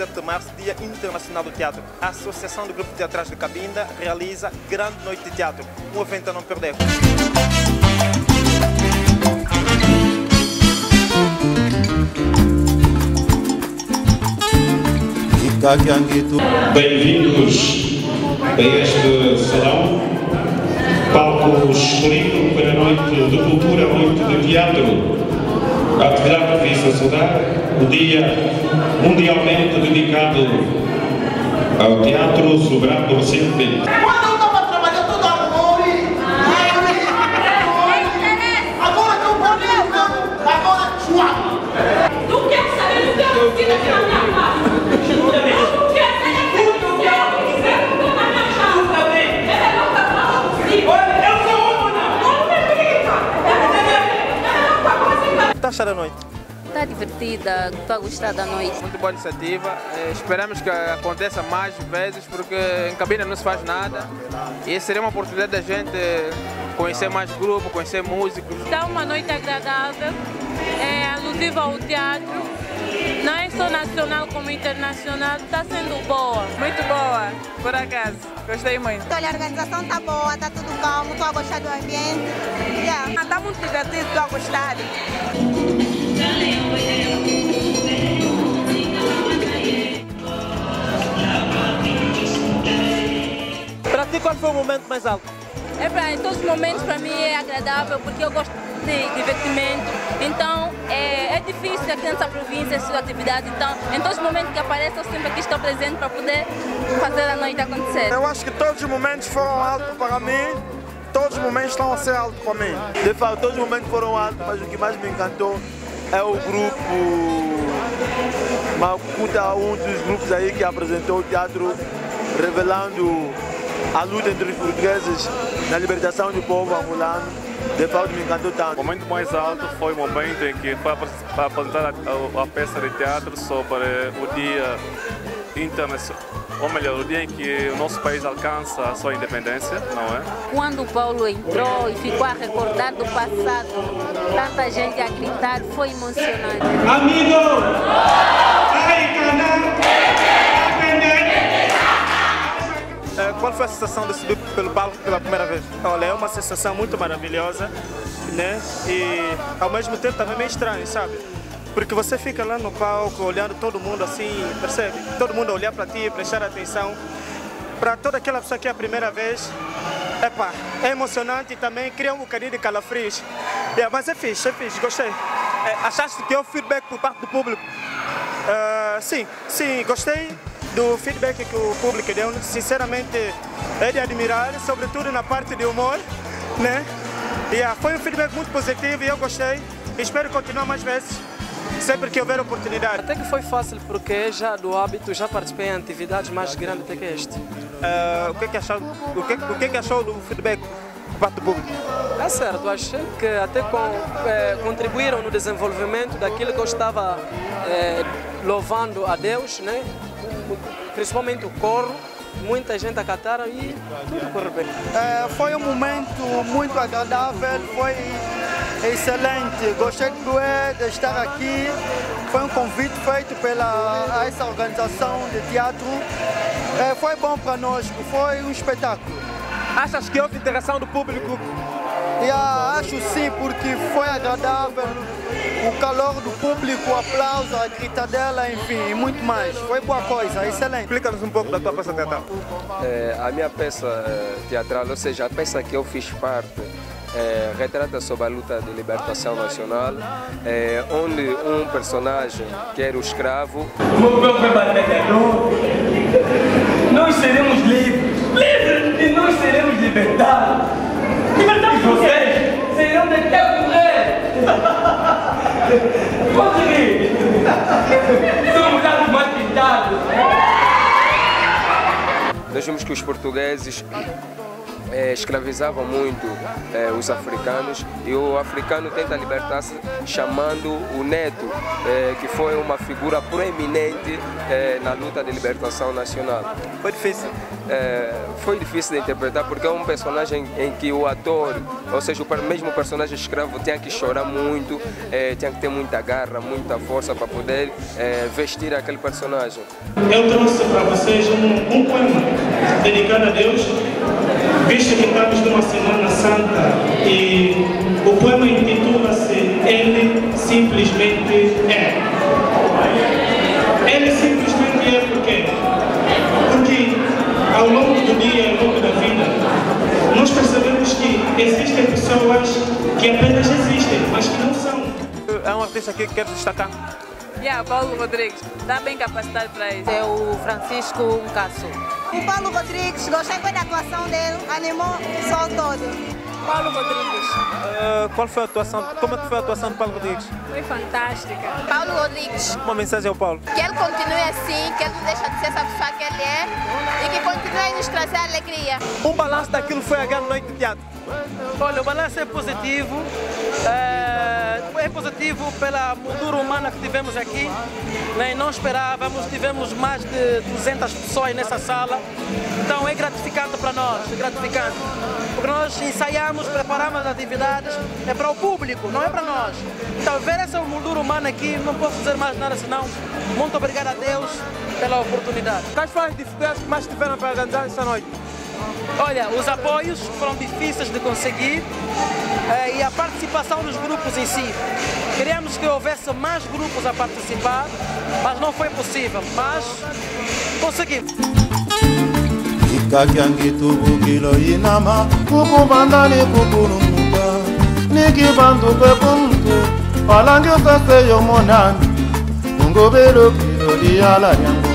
17 de março, Dia Internacional do Teatro. A Associação de Grupos Teatrais de Cabinda realiza Grande Noite de Teatro, um evento a não perder. Bem-vindos a este salão, palco escolhido para a noite de cultura, a noite de teatro. A atividade que visa saudar o dia mundialmente dedicado ao teatro celebrado recentemente. Quando eu estava trabalhando tudo agora que eu vou ler, agora suave. Não quero saber do que eu fiz aqui na minha casa. Eu não quero saber do que eu fiz na minha casa. É melhor que eu consigo. Eu sou uma, não me grita. Está a achar a noite? Está divertida, estou a gostar da noite. Muito boa iniciativa, esperamos que aconteça mais vezes porque em Cabinda não se faz nada e seria uma oportunidade da gente conhecer mais grupos, conhecer músicos. Está uma noite agradável, alusiva ao teatro, não é só nacional como internacional, está sendo boa. Muito boa, por acaso, gostei muito. Olha, a organização está boa, está tudo calmo, estou a gostar do ambiente. Está muito divertido, estou a gostar. Para ti, qual foi o momento mais alto? Em todos os momentos para mim é agradável porque eu gosto de divertimento. Então é difícil aqui nessa província essas atividades. Então em todos os momentos que aparecem eu sempre aqui estou presente para poder fazer a noite acontecer. Eu acho que todos os momentos foram altos para mim. Todos os momentos estão a ser altos para mim. De fato, todos os momentos foram altos, mas o que mais me encantou é o grupo Makuta, um dos grupos aí que apresentou o teatro, revelando a luta entre os portugueses na libertação do povo angolano. De fato, me encantou tanto. O momento mais alto foi o momento em que foi apresentada a peça de teatro sobre o Dia Internacional, ou melhor, o dia em que o nosso país alcança a sua independência, não é? Quando o Paulo entrou e ficou a recordar do passado, tanta gente a gritar, foi emocionante. Amigo! Qual foi a sensação de subir pelo palco pela primeira vez? Olha, é uma sensação muito maravilhosa, né? E ao mesmo tempo também meio estranho, sabe? Porque você fica lá no palco olhando todo mundo assim, percebe? Todo mundo olhar para ti, prestar atenção. Para toda aquela pessoa que é a primeira vez, é emocionante e também cria um bocadinho de calafrios. Mas é fixe, gostei. Achaste que houve feedback por parte do público? Sim, gostei do feedback que o público deu. Sinceramente, é de admirar, sobretudo na parte de humor, né? Foi um feedback muito positivo e eu gostei. Espero continuar mais vezes, sempre que houver oportunidade. Até que foi fácil, porque já do hábito já participei em atividades mais grandes até que este. O que é que achou do feedback por parte do público? É certo, achei que até contribuíram no desenvolvimento daquilo que eu estava louvando a Deus, né? Principalmente o coro, muita gente acataram e tudo correu bem. Foi um momento muito agradável, foi excelente, gostei de estar aqui. Foi um convite feito pela essa organização de teatro. Foi bom para nós, foi um espetáculo. Achas que houve interação do público? Acho sim, porque foi agradável, o calor do público, o aplauso, a gritadela, enfim, e muito mais. Foi boa coisa, excelente. Explica-nos um pouco da tua peça teatral. A minha peça teatral, ou seja, a peça que eu fiz parte, retrata sobre a luta de libertação nacional, onde um personagem que era o escravo. O meu povo é batalhador. Nós seremos livres e nós seremos libertados. Libertados e vocês serão de até morrer. Consegui! Somos os mais pintados. Nós vimos que os portugueses escravizavam muito os africanos, e o africano tenta libertar-se chamando o neto, que foi uma figura proeminente na luta de libertação nacional. Foi difícil? Foi difícil de interpretar porque é um personagem em que o ator, ou seja, o mesmo personagem escravo, tinha que chorar muito, tinha que ter muita garra, muita força para poder vestir aquele personagem. Eu trouxe para vocês um poema dedicado a Deus, visto que estamos numa Semana Santa, e o poema intitula-se Ele Simplesmente É. Ele simplesmente é por quê? Porque ao longo do dia, ao longo da vida, nós percebemos que existem pessoas que apenas existem, mas que não são. É um artista aqui que quer destacar? Paulo Rodrigues, está bem capacitado para isso. É o Francisco Ncasso. O Paulo Rodrigues, gostei muito da atuação dele, animou o sol todo. Paulo Rodrigues. Qual foi a atuação? Como é que foi a atuação do Paulo Rodrigues? Foi fantástica. Paulo Rodrigues. Uma mensagem ao Paulo. Que ele continue assim, que ele não deixe de ser essa pessoa que ele é e que continue a nos trazer alegria. Um balanço daquilo foi a grande noite de teatro. Olha, o balanço é positivo. É positivo pela moldura humana que tivemos aqui. Nem não esperávamos, tivemos mais de 200 pessoas nessa sala. Então é gratificante para nós, é gratificante. Porque nós ensaiamos, preparamos as atividades, é para o público, não é para nós. Então ver essa moldura humana aqui, não posso dizer mais nada senão muito obrigado a Deus pela oportunidade. Quais foram as dificuldades que mais tiveram para organizar esta noite? Olha, os apoios foram difíceis de conseguir e a participação dos grupos em si. Queríamos que houvesse mais grupos a participar, mas não foi possível, mas conseguimos. Ikakyangitukukilo inama kukubandani kukulumuka nikibanduke kumtu alangi usaseyo monani ungobelo kilo iyala yangu